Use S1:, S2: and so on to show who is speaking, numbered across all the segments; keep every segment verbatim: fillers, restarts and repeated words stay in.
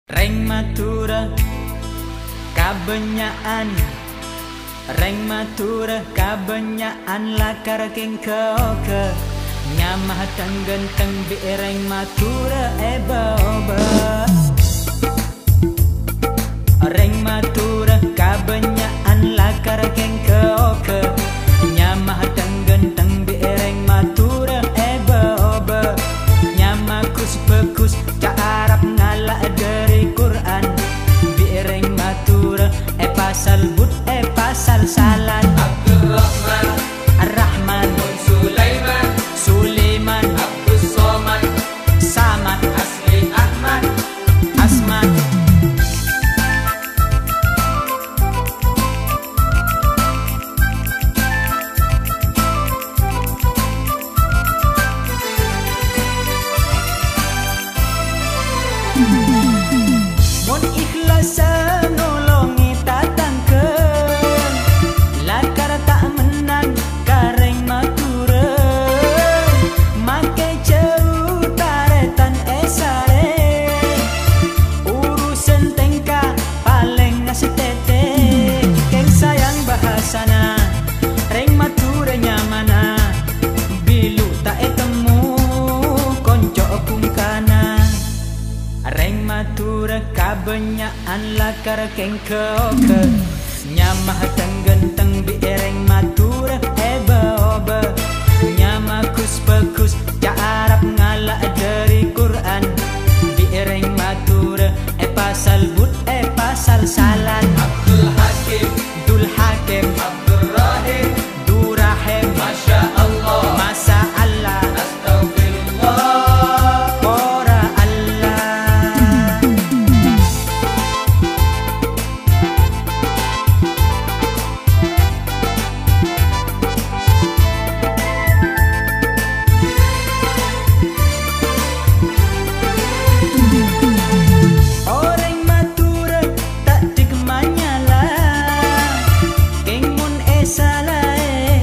S1: Reng matura kabenyaan, reng matura kabenyaan lakar king keoke nyamah tang genteng bi reng matura eba oba. Reng matura kabenyaan lakar king keoke nyamah tang genteng bi reng matura eba oba. Nyamah kus bekus ca Arab ngala dari Quran bi reng matura e pasal but e pasal salat.
S2: Abdurrahman,
S1: Ar-Rahman,
S2: Sulaiman,
S1: Sulaiman,
S2: Abdus Somad,
S1: Samad,
S2: Asli Ahmad,
S1: Asmad. Mon ikhlas nolongi tatangkeun lakar tak menang kareng matureun make jauh taretan esare urusan tengka paling ngasih tete keng sayang bahasana reng mature nyamana bilu tak etemu konco kungkana. Reng matura kabenyaan lakar keng keoke nyamah teng genteng bi reng matura eba oba. Nyamah kus bekus ca Arab ngala dari Quran bi reng matura e pasal but e pasal salat.
S2: Abdul Hakim,
S1: Dul Hakim,
S2: Abdul Rahim,
S1: Durahim,
S2: Masya Allah,
S1: Masa Allah,
S2: Astaghfirullah.
S1: Ora Allah. Orang matura tak dikemanyala keng mun esala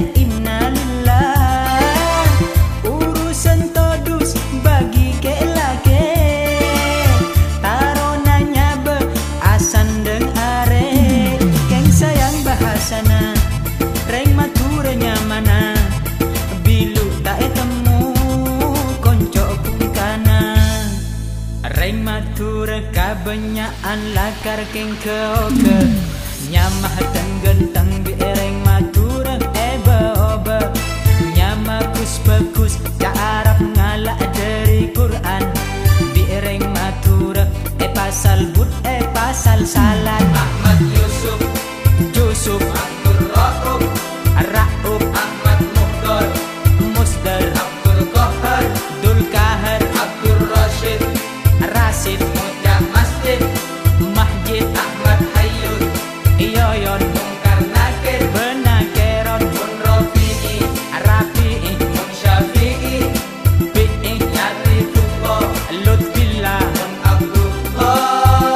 S1: innalillah urusan todus bagi kelake taronanya be asan deng are keng sayang bahasana reng matura nyamana bilu tak etemu konco kungkana. Reng matura kabenyaan lakar keng keoke nyamah teng genteng bi reng matura eba oba. Nyamah kus bekus ca Arab ngala dari Quran bi reng matura e pasal but e pasal salat.
S2: Ahmad Yusuf,
S1: Yusuf,
S2: Abdul Rauf,
S1: Rauf,
S2: Ahmad Muhdar,
S1: Musdar,
S2: Abdul Qahar,
S1: Dul Kahar,
S2: Abdul Rashid,
S1: Rasid,
S2: Muja Masjid,
S1: Mahjid,
S2: Ahmad Hayyut,
S1: Yoyon,
S2: Mungkar Nakir,
S1: Benakeron,
S2: Mun Rafi'i,
S1: Rafi'i,
S2: Mun Syafi'i,
S1: Bi'i,
S2: Latifullah,
S1: Lutfillah,
S2: Mun Abdullah.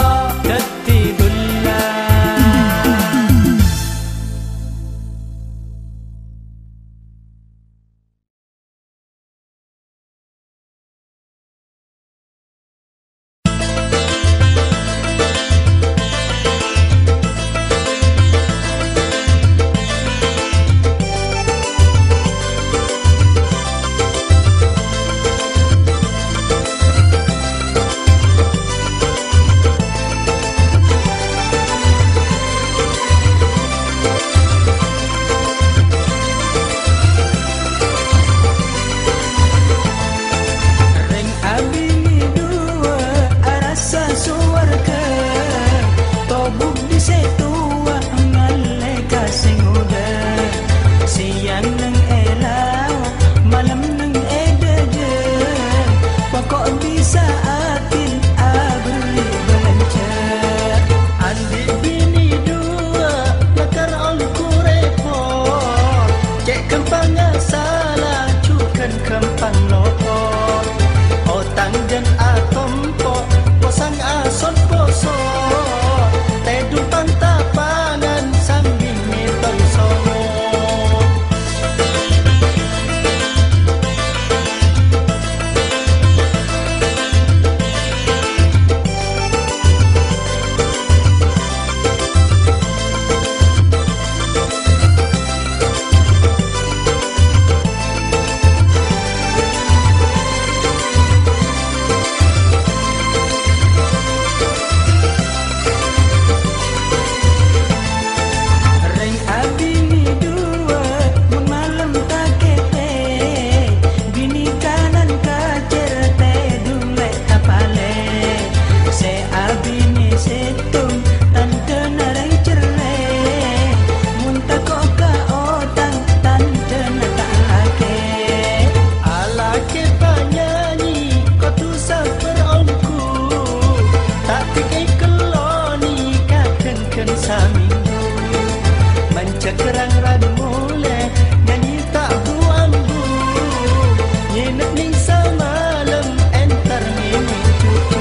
S3: Sekerang rada mulai nyanyi tak buang bu. Nginep ning semalam entar ngini cucu.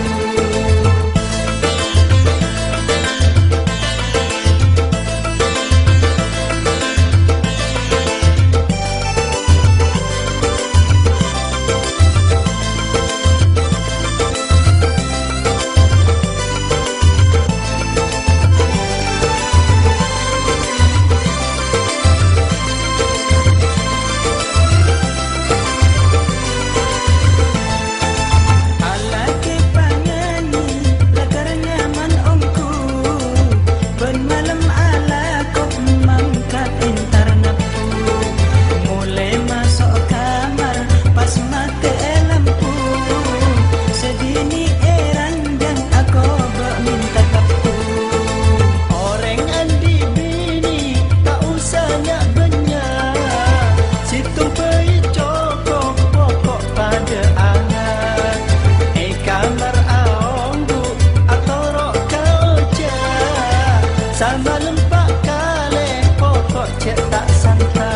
S3: Sama lempak kali pokok cek tak sangka.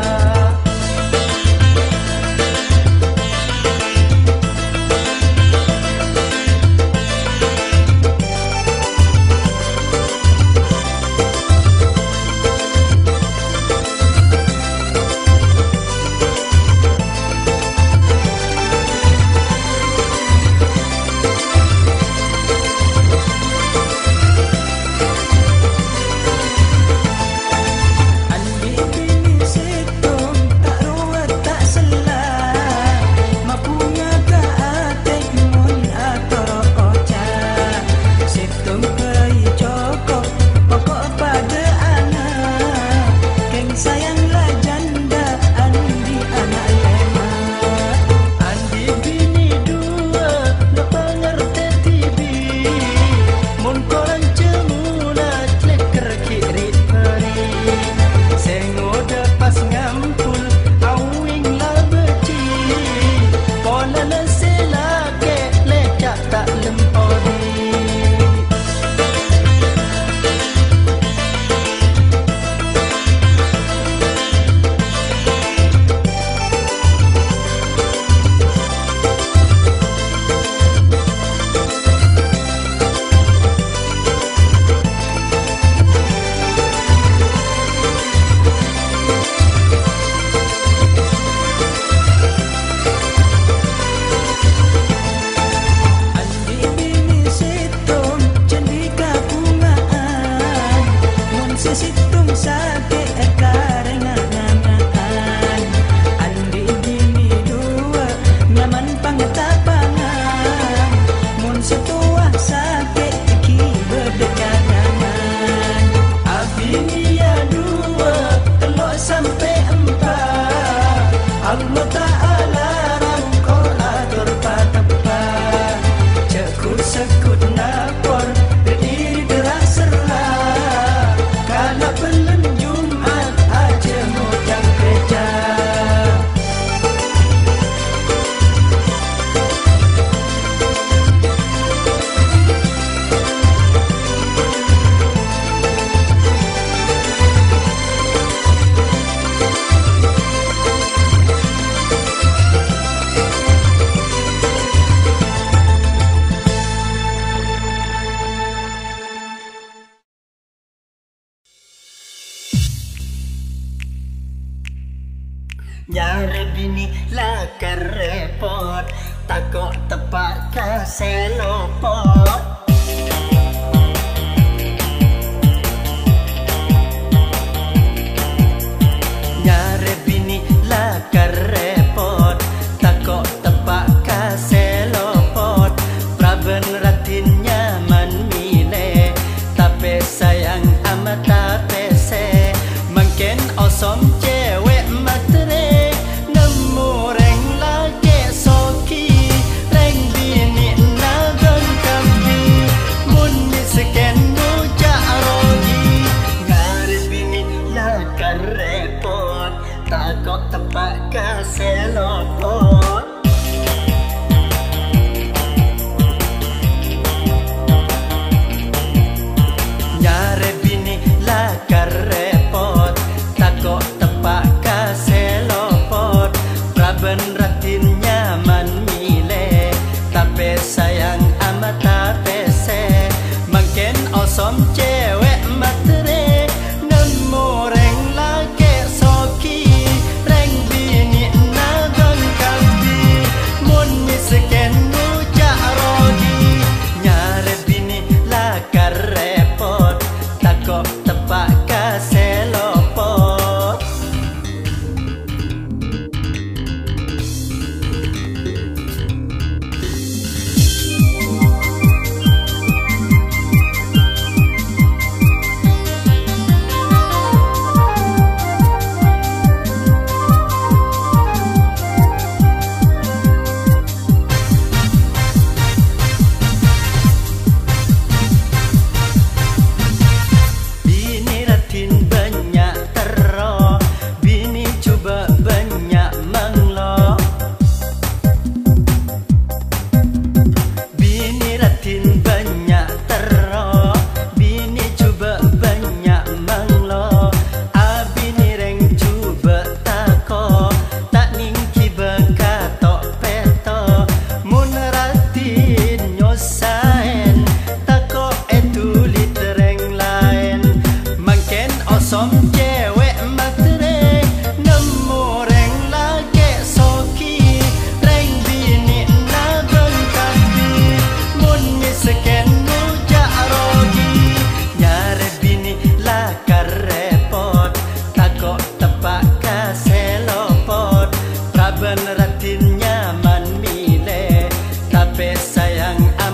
S3: Allah Ta'ala rangkau atur patapah. Cekut sekut napor berdiri gerak serah. Kalau belum Jumat aja mudang kerja. Nyari bini lah kerepot, takut tepat kasih lopot. Nyari bini lah kerepot, takut tepat kasih lopot. Praben ratin nyaman mile, tapi sayang amat tapi se. Mungkin osom cewek matre. Reng lagi soki, reng bini naga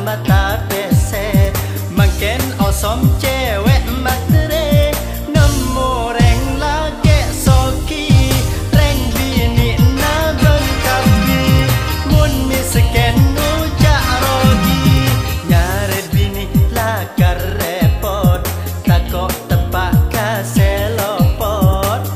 S3: mata pese Makin osom cewek matre Nemu reng lage soki Reng bini na berkabi Mun misken ujak rogi Nyari bini lakar repot Takok tepak kaselopot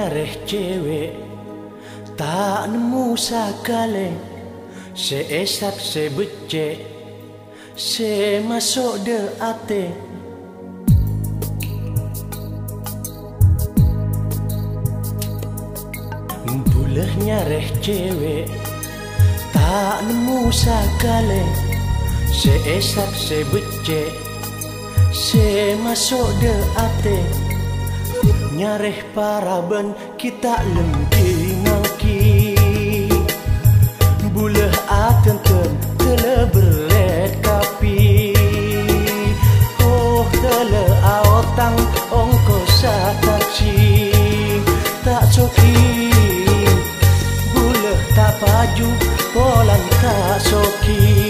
S3: nyareh cewek tak nemu sakale, seesak sebecek se masuk de ate. Bulah nyareh cewek tak nemu sakale, seesak sebecek se masuk de ate. Nyareh paraban kita lempi ngaki, bulah atenten tele berlet kapi. Oh tele aotang ongko sa taksi tak soki, bulah tak paju polang tak soki.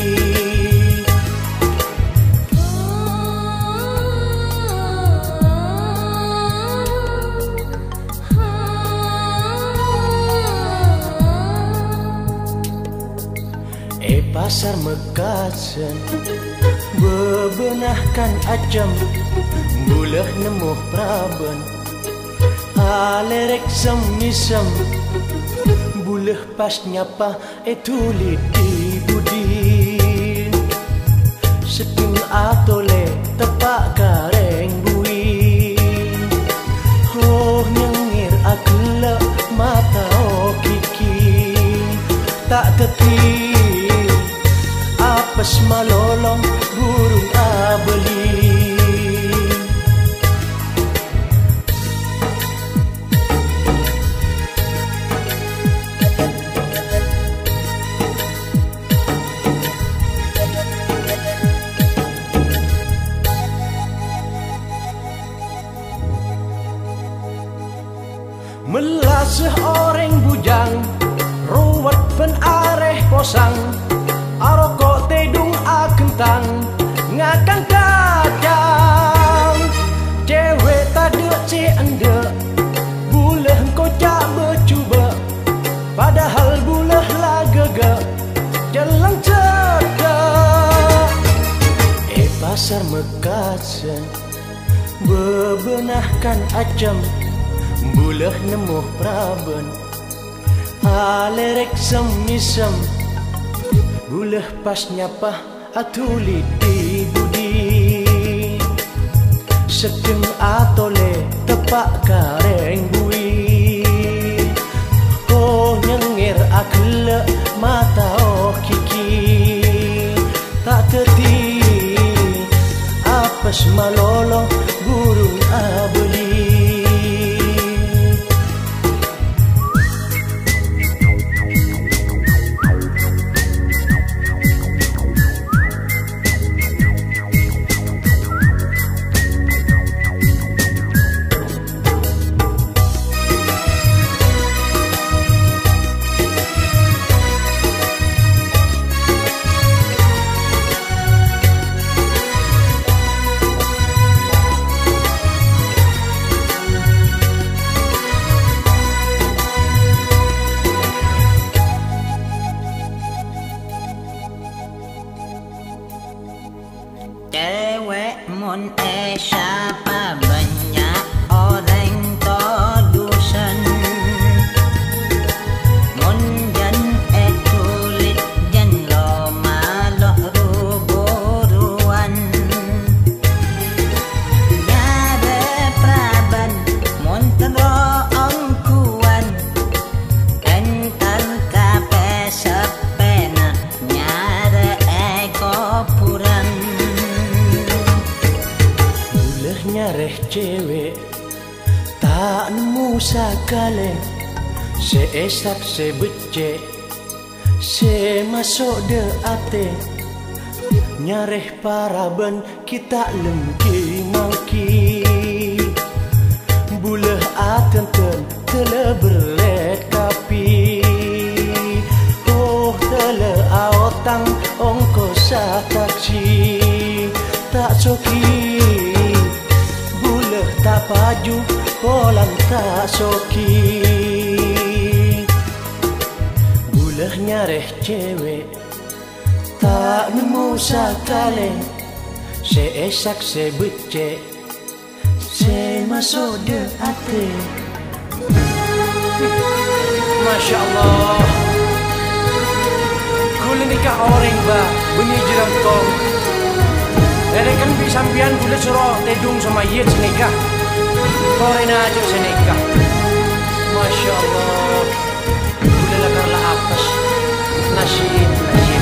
S3: Pasar Mekasan bebenahkan ajam, bulah nemu praban alerek semisam. Bulah pas nyapa itu lidi budi, setung atole tepak kareng bui. Oh nyengir akela mata o kiki tak teti, apes malolong burung abeli. Melasih orang bujang, ruwet pen areh posang. Aroko tedung akentang ngakang kacang. Cewek tade ce ende, bulah kocak bercuba, padahal bulah lagaga jalan cedek. Eh pasar Mekasan bebenahkan acam, bulah nemu praban alerek semisam. Bulah pas nyapa atuli di budi, sedeng atole tepak kareng bui. Oh nyengir akela mata oh kiki tak teti, apes malolo burung abeli.
S1: Cewek mun eh siapa banyak orang todusan, mun jan eh kulit jan lo maloh ruburuan. Nyare praban mun tero ongkuan, entar kape sepena nyare eh kopuran.
S3: Nyareh cewek tak nemu sakale, seesak sebecek se masuk de ate. Nyareh paraban kita lemki mangki, bulah atenten tele berlet kapi. Oh tele aotang ongko sa taksi tak soki, tak paju polang tak soki. Bulah nyareh cewek tak nemu sakale, seesak sebecek se masuk de ate.
S4: Masya Allah. Gula nikah orang ba, bunyi jiram tong. Dari kan bi sampian gula suruh tedung sama iya senikah. Orang aja senikah. Masya Allah. Gula lakarlah atas. Nasib, nasib.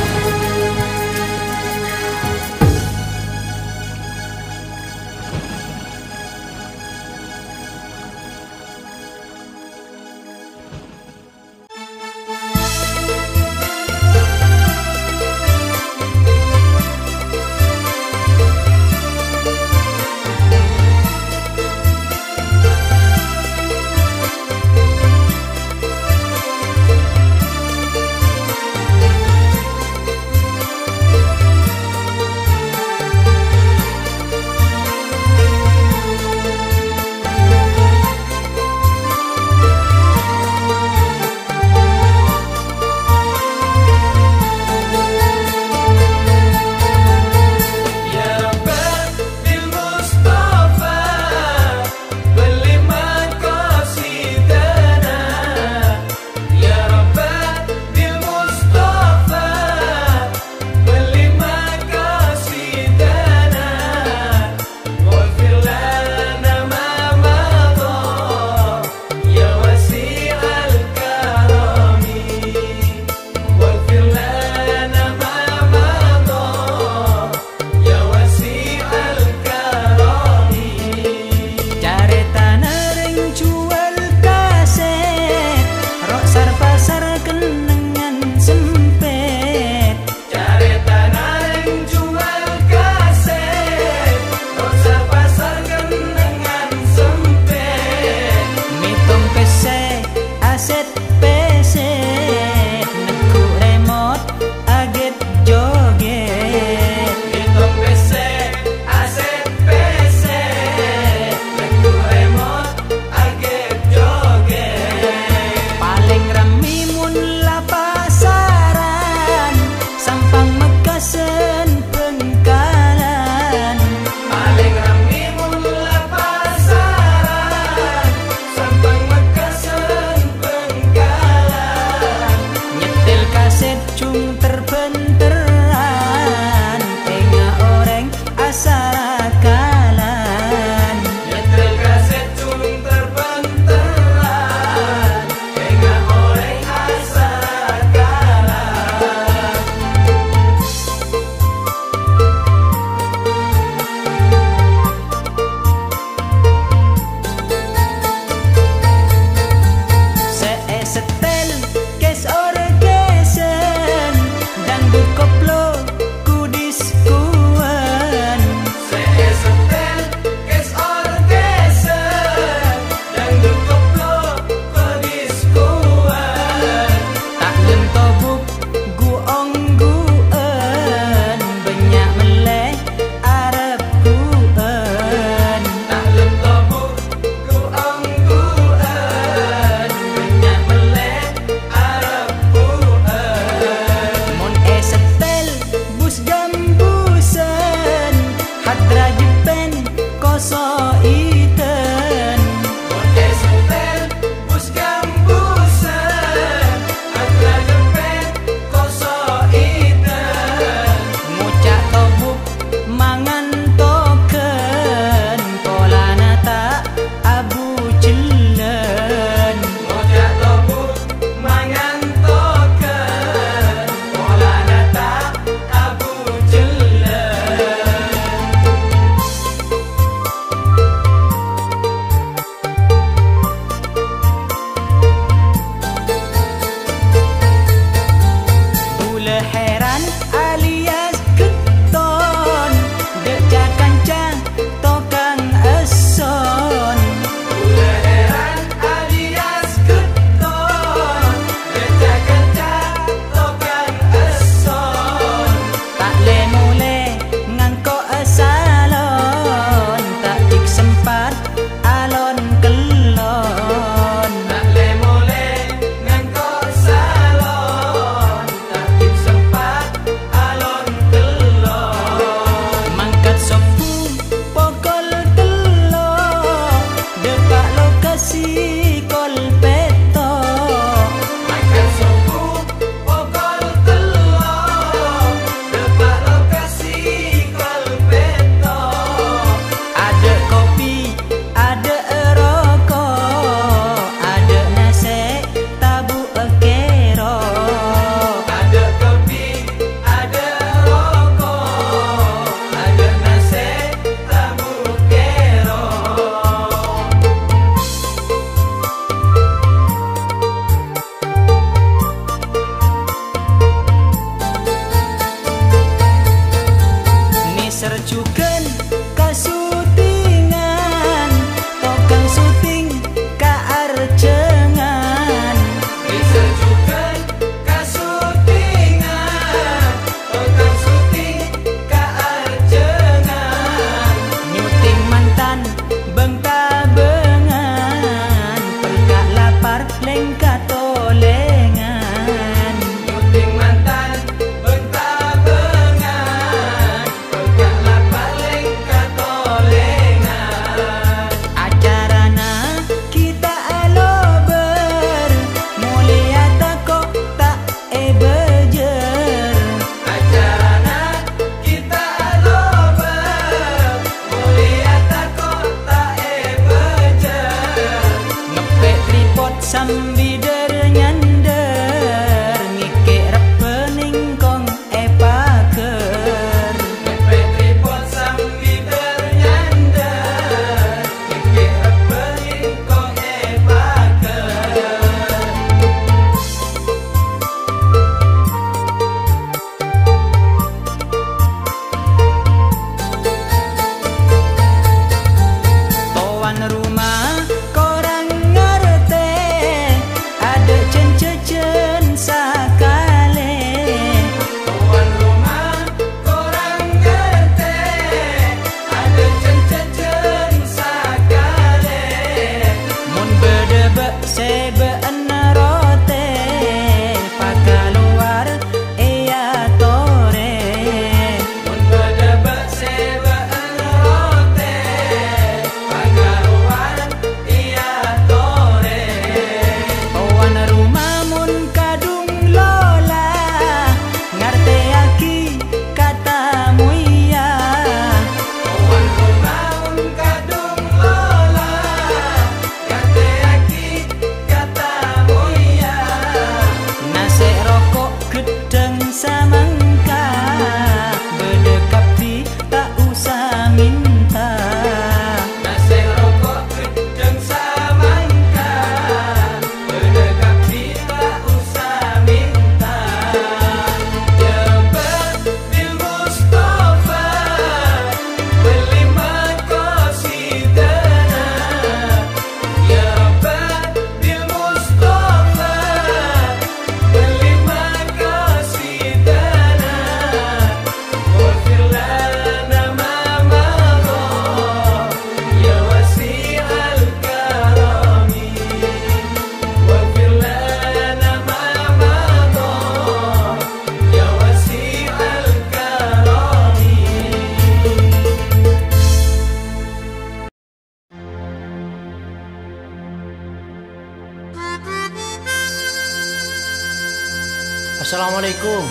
S4: Assalamualaikum.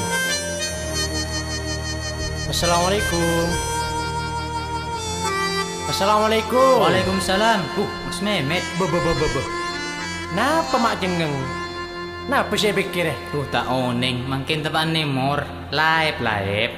S4: Assalamualaikum. Assalamualaikum.
S1: Waalaikumsalam. Uh, Mas Mehmet.
S4: Be be be be be. Napa mak jengeng? Napa saya pikir eh?
S1: Tuh tak oning, makin tepat nemor. Laip laip.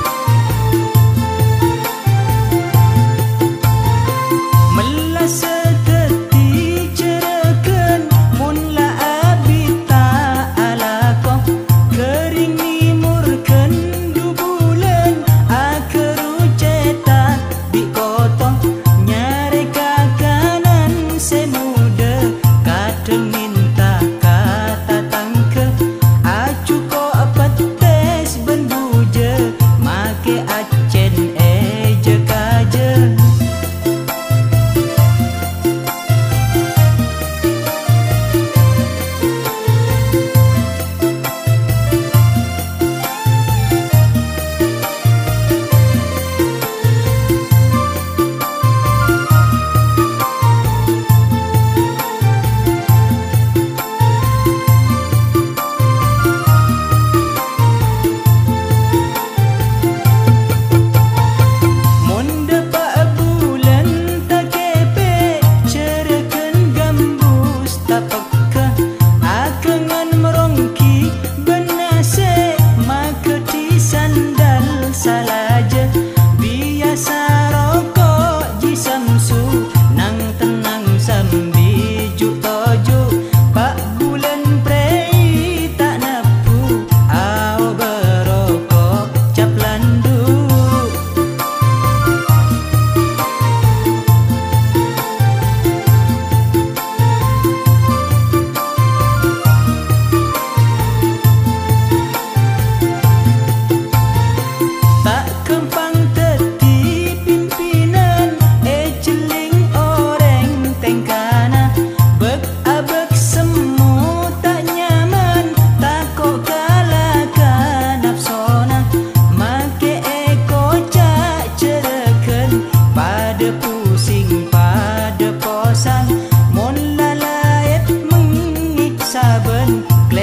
S3: Melasa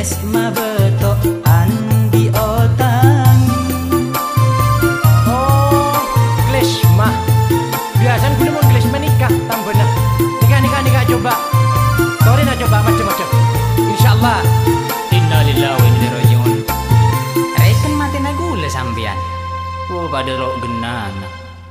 S1: gles ma betok andi otang.
S4: Oh, gles mah. Biasanya gue mau gles menikah tambah. Nikah nikah nikah coba. Sore nak coba macam-macam. Insyaallah.
S1: Innalillahi wa inna ilaihi raji'un. Reken mati na gula sampean. Oh pada lo genana.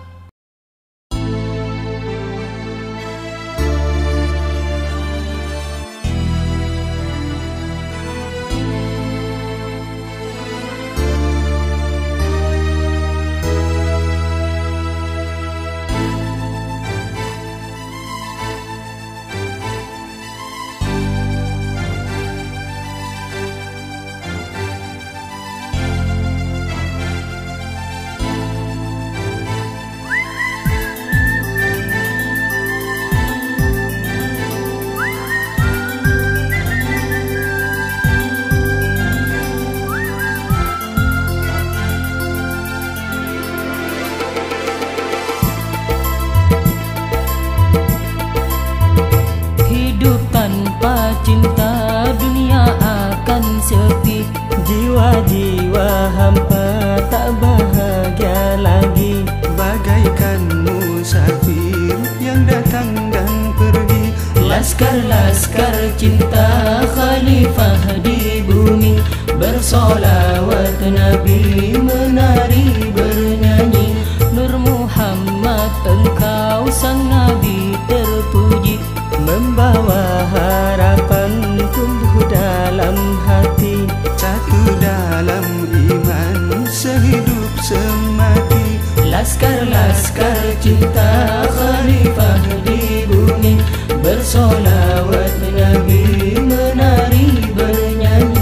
S3: Tanpa cinta dunia akan sepi, jiwa-jiwa hampa tak bahagia lagi.
S5: Bagaikan musafir yang datang dan pergi,
S3: Laskar-laskar cinta khalifah di bumi, bersolawat Nabi menari bernyanyi. Nur Muhammad engkau sang Nabi terpuji, membawa harapan tumbuh dalam hati.
S5: satu dalam iman sehidup semati.
S3: Laskar-laskar cinta khalifah di bumi, bersolawat Nabi menari bernyanyi.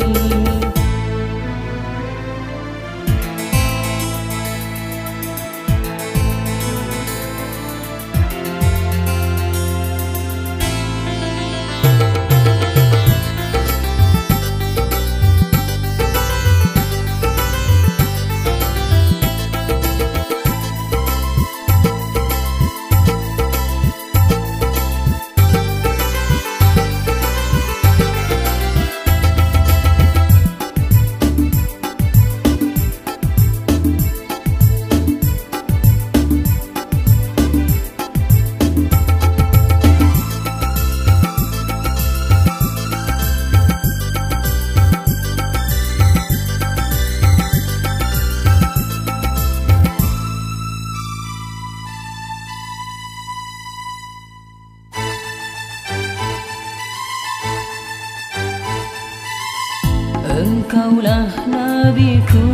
S3: Engkaulah nabiku,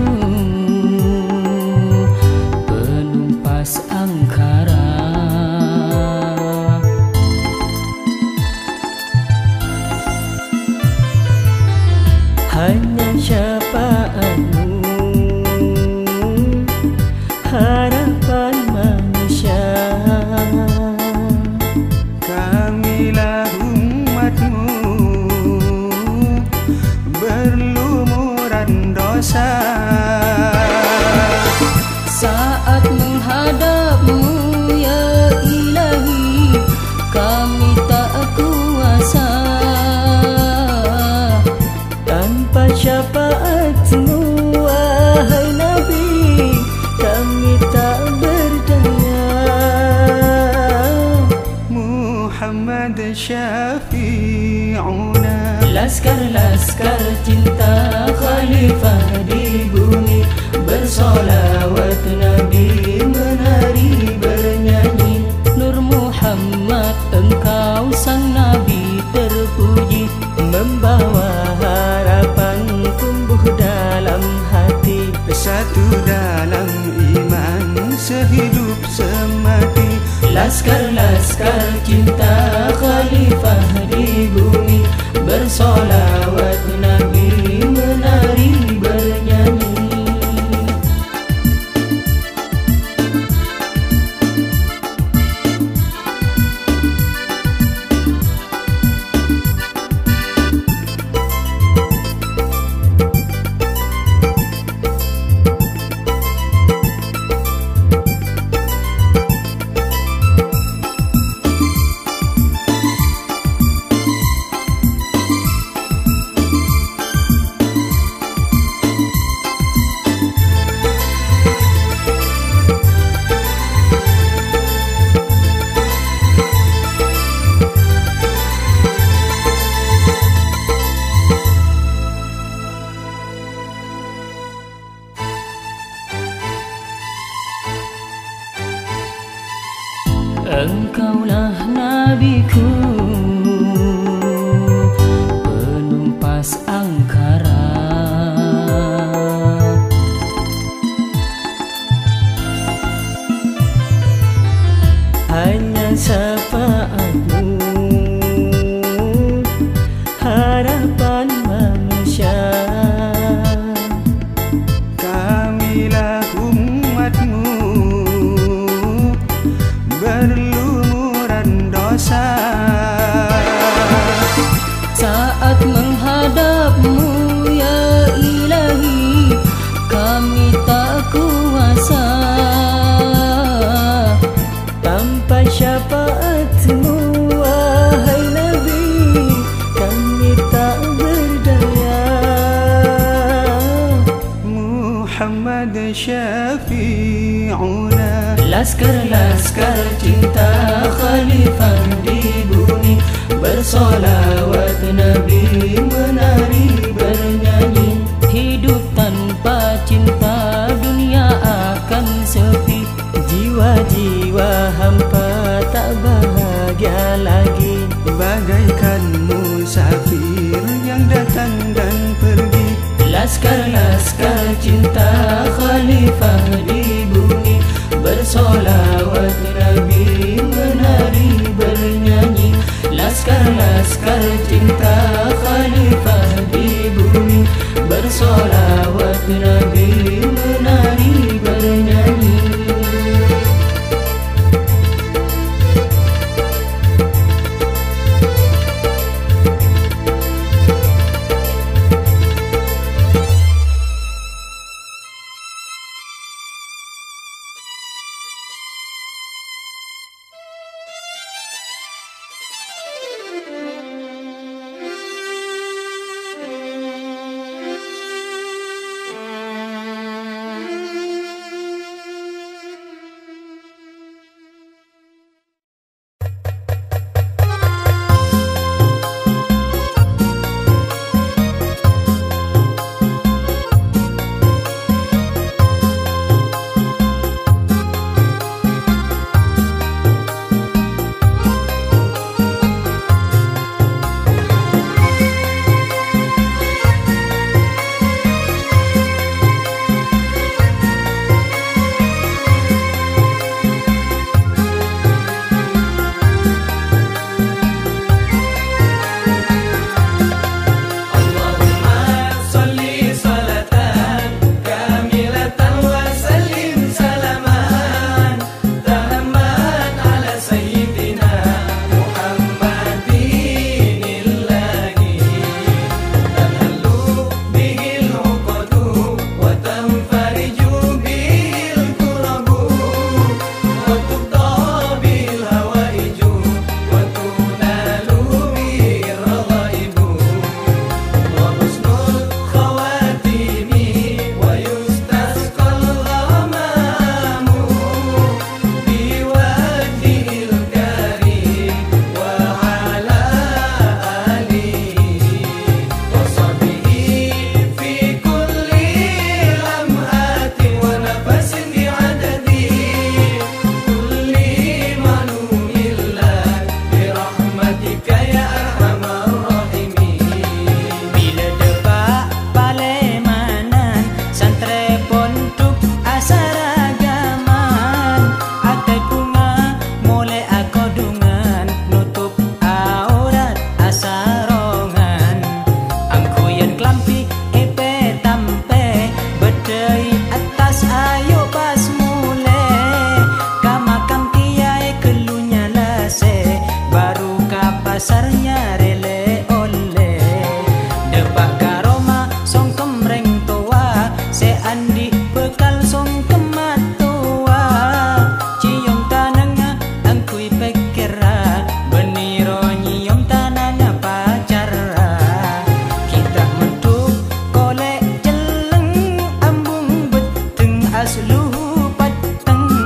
S3: penumpas angkara. Hanya syafaatmu harapan manusia.
S5: Kamilah umatmu berlumuran dosa.
S3: Saat menghadapmu ya Ilahi, kami tak kuasa. Tanpa syafaatmu wahai Nabi, kami tak berdaya.
S5: Muhammad syafi'una.
S3: Laskar-laskar cinta khalifah di bumi, bersolawat Nabi menari bernyanyi. Nur Muhammad engkau sang Nabi terpuji, membawa harapan tumbuh dalam hati.
S5: Satu dalam iman sehidup semati.
S3: Laskar-laskar cinta khalifah di bumi, bersolawat Nabi menari bernyanyi. Saat menghadapmu ya Ilahi, kami tak kuasa. Tanpa syafaatmu wahai Nabi, kami tak berdaya.
S5: Muhammad syafi'una,
S3: Laskar-laskar cinta khalifah di bumi, bersolawat Nabi menari bernyanyi. Hidup tanpa cinta dunia akan sepi, jiwa-jiwa hampa tak bahagia lagi.
S5: bagaikan musafir yang datang dan pergi.
S3: Laskar-laskar cinta khalifah di bumi, bersolawat Nabi menari bernyanyi. Laskar-laskar cinta khalifah di bumi, bersolawat Nabi menari bernyanyi.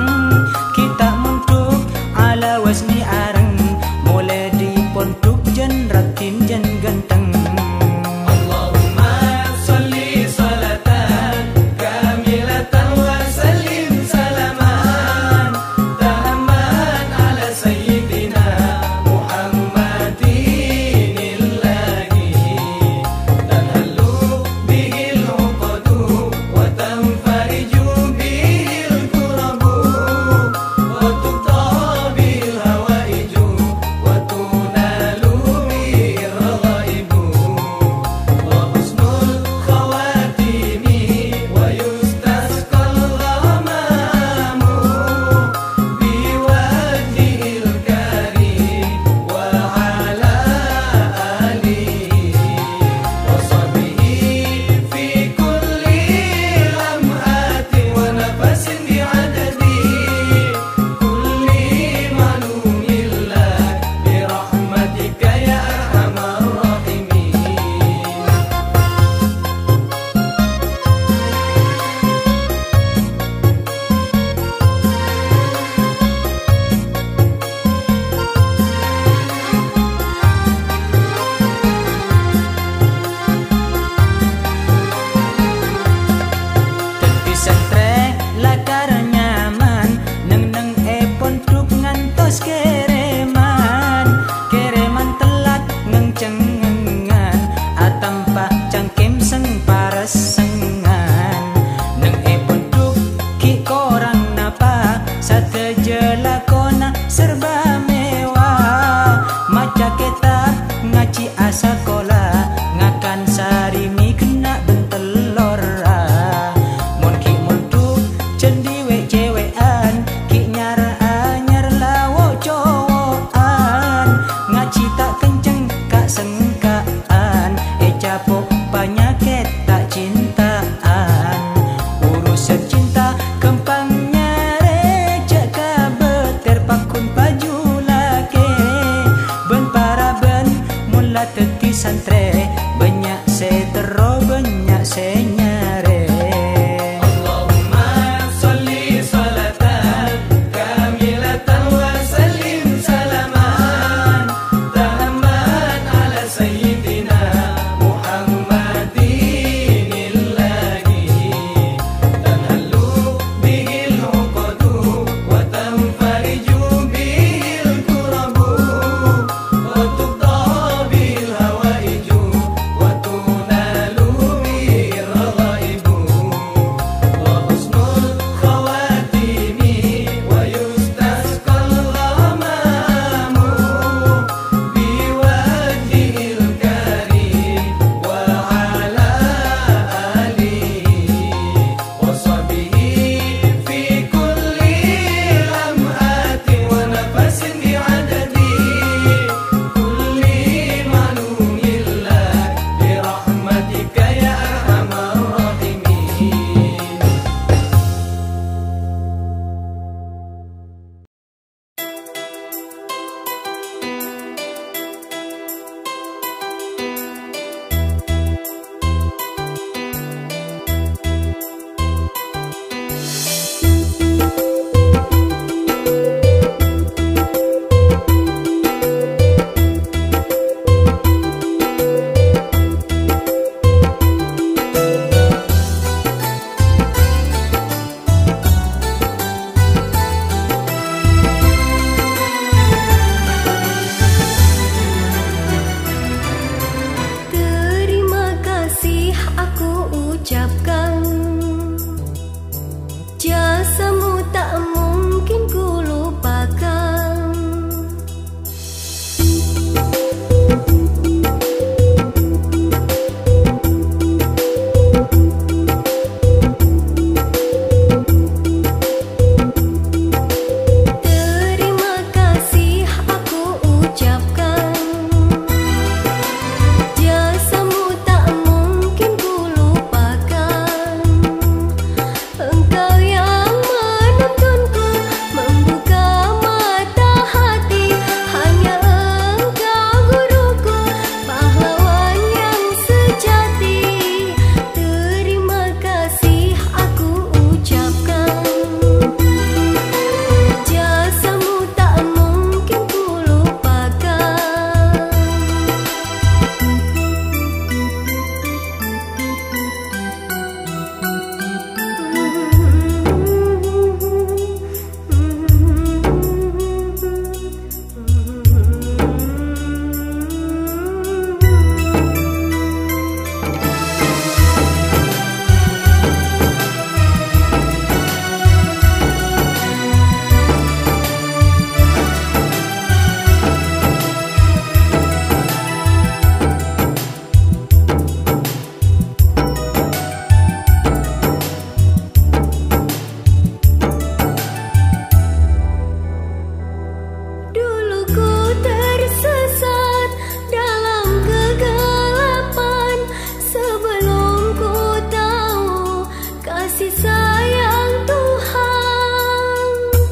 S3: Kita muntuk ala wasni areng, mulai di pondok jen
S1: caketa ngaci asa kola ngakan sarimi kena bentelor mon ki muntu cendi we cewean ki nyar anyar lawo cowokan ngaci tak kenceng kak sengkaan e capok banyaket tak cintaan urusan cinta kempangnya recek kabet terpakun baju lake ben para ben mula teti santre banyak setero banyak senyare.
S2: Allahumma sholli sholatan kamilatan wa sallim salaman tahamman ala sayyidina Muhammadin illahi tanhallu bihil uqadu wa tanfariju bihil kurabu wa tuqda bil hawaiju wa tunalu bir ghaibu wa husnul khawatimi wa yustasqal ghamamu biwajhil karim wa ala alihi wa sahbihi fi kulli lamhatin wa nafasin bi'adadi kulli ma'lumillah bi rahmatika ya arhamar rahimin.
S6: Terima kasih aku ucapkan, jasamu tak mungkin ku lupakan. Terima kasih aku ucapkan, jasamu tak mungkin ku lupakan. Engkau yang menuntunku membuka mata hati, hanya engkau guruku, pahlawan yang sejati. Terima kasih aku ucapkan, jasamu tak mungkin ku lupakan. Dulu ku tersesat dalam kegelapan, sebelum ku tahu kasih sayang Tuhan.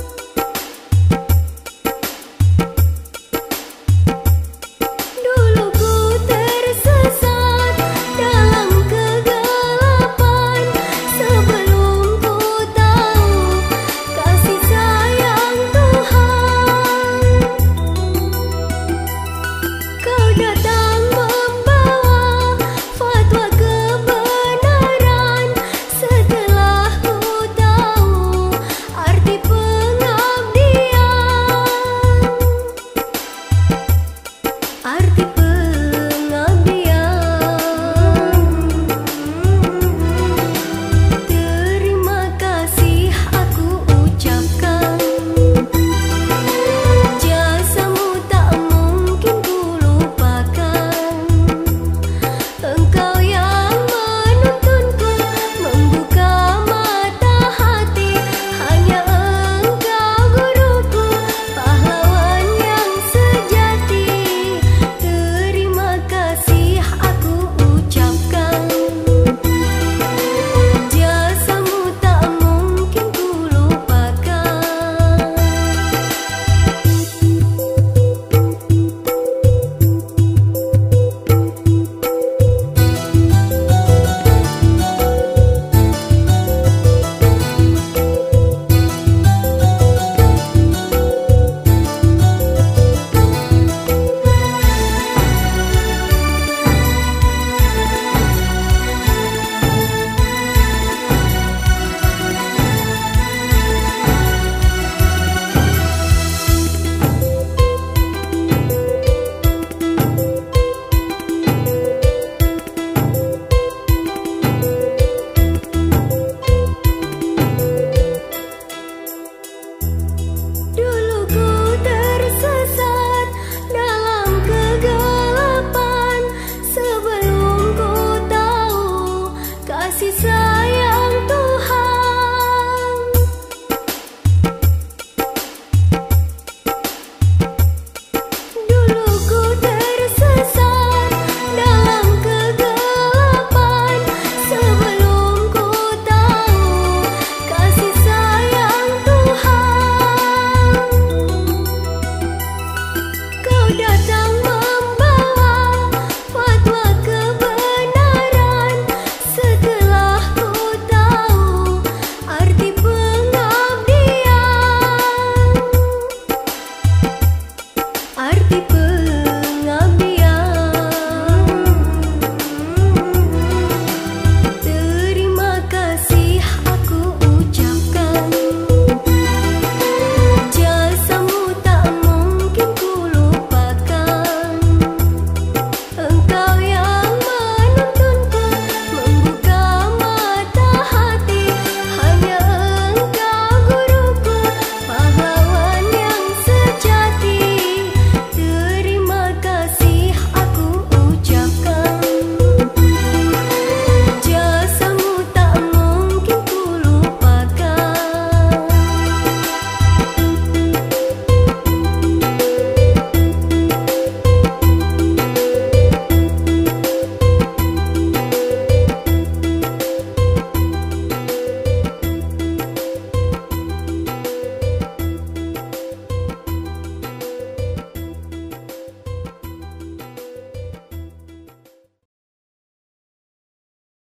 S6: Dulu ku tersesat dalam kegelapan, sebelum ku tahu kasih sayang Tuhan. Kau datang membawa fatwa kebenaran, setelah ku tahu arti pengabdian. Arti